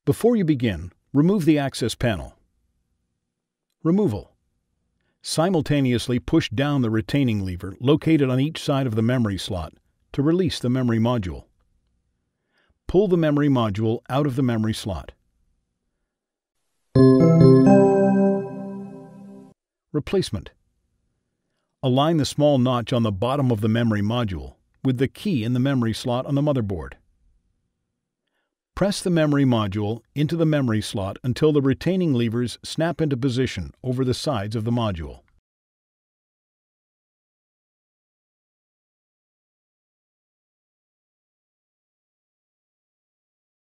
Before you begin, remove the access panel. Removal. Simultaneously push down the retaining lever located on each side of the memory slot to release the memory module. Pull the memory module out of the memory slot. Replacement. Align the small notch on the bottom of the memory module with the key in the memory slot on the motherboard. Press the memory module into the memory slot until the retaining levers snap into position over the sides of the module.